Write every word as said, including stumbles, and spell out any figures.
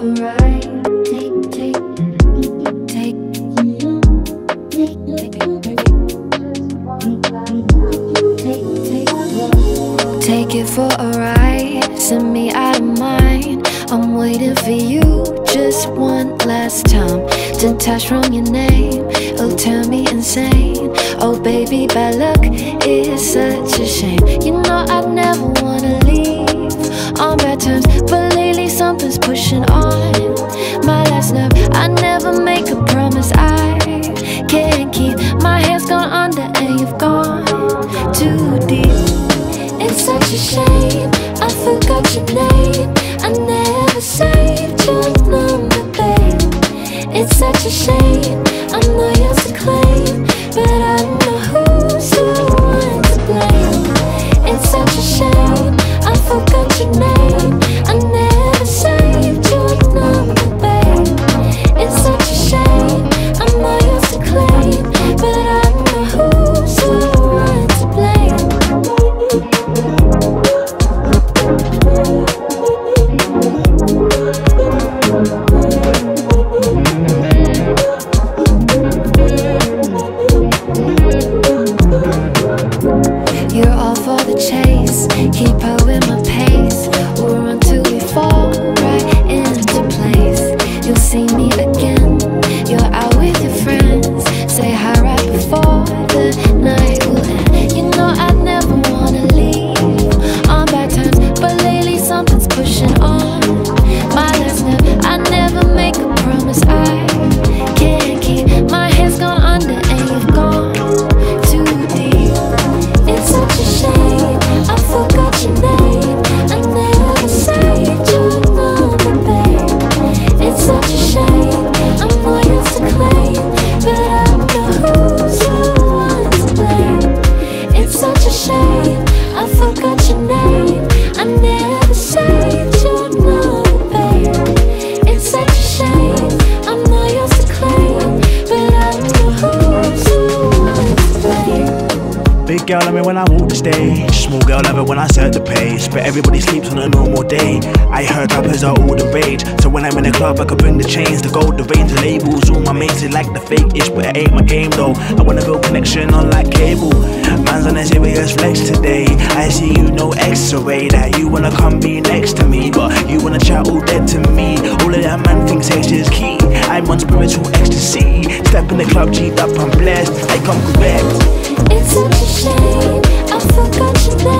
ride. Take, take, take, take, take it for a ride. Send me out of mind. I'm waiting for you just one last time. Detach from your name, it'll turn me insane. Oh baby, bad luck is such a shame. You know I'd never wanna leave on bad terms, but lately something's pushing on my last nerve. I never make a promise I can't keep. My head's gone under and you've gone too deep. It's such a shame, I forgot your name. I never saved your number, babe. It's such a shame, I'm not yours to claim, but I don't know who's the one to blame. It's such a shame, I forgot your name. I never saved your number, babe. It's such a shame, I'm not yours to claim, but I don't know who's the one to blame. You're all for the chase, keep up with my pace. We'll run till we fall right into place. You'll see me again, you're out with your friends. Say hi right before the night will end. You know I never wanna leave on bad terms, but lately something's pushing on my last nerve. I never make a promise I can't keep. My head's gone under and you've gone too deep. It's such a shame, I forgot your name. I never saved your number, babe. It's such a shame, I'm not yours to claim, but I don't know who's the one to blame. It's such a shame, I forgot your name. I never saved your number, babe. It's such a shame, I'm not yours to claim, but I don't know who's the one to blame. Big girl love me when I walk the stage. Small girl love it when I set the pace. But everybody sleeps on a normal day. I heard rappers are all the rage, so when I'm in the club I could bring the chains, the gold, the range, the labels. All my mates they like the fake-ish, but it ain't my game though. I wanna build connection on like cable. Man's on a serious flex today. I see you no X-ray, that you wanna come be next to me, but you wanna chat all dead to me. All of that man thinks sex is key. I'm on spiritual ecstasy. Step in the club, G'd up, I'm blessed. I come correct. It's such a shame, I forgot your name.